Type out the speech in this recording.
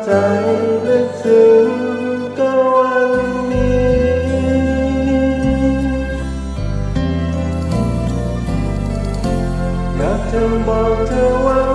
ใจลึกซึ้งก็วันนี้อยากจะบอกเธอว่า